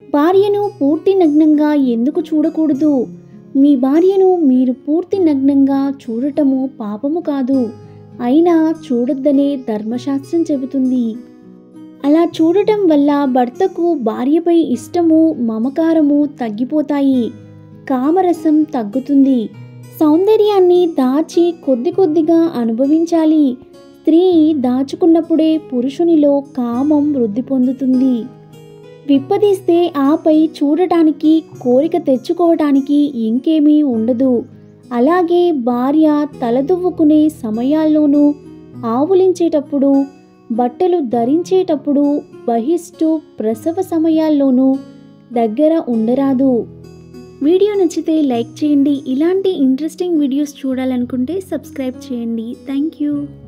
భార్యను పూర్తి నగ్నంగా ఎందుకు చూడకూడదు? మీ భార్యను మీరు పూర్తి నగ్నంగా చూడటము పాపము కాదు. అయినా చూడొద్దనే ధర్మశాస్త్రం చెబుతుంది. అలా చూడటం వల్ల భర్తకు భార్యపై ఇష్టము, మమకారము తగ్గిపోతాయి. కామరసం తగ్గుతుంది. సౌందర్యాన్ని దాచి కొద్ది కొద్దిగా అనుభవించాలి. స్త్రీ దాచుకున్నప్పుడే పురుషునిలో కామం వృద్ధి పొందుతుంది. విప్పదీస్తే ఆపై చూడటానికి, కోరిక తెచ్చుకోవటానికి ఇంకేమీ ఉండదు. అలాగే భార్య తలదువ్వుకునే సమయాల్లోనూ, ఆవులించేటప్పుడు, బట్టలు ధరించేటప్పుడు, బహిష్టు ప్రసవ సమయాల్లోనూ దగ్గర ఉండరాదు. వీడియో నచ్చితే లైక్ చేయండి. ఇలాంటి ఇంట్రెస్టింగ్ వీడియోస్ చూడాలనుకుంటే సబ్స్క్రైబ్ చేయండి. Thank you.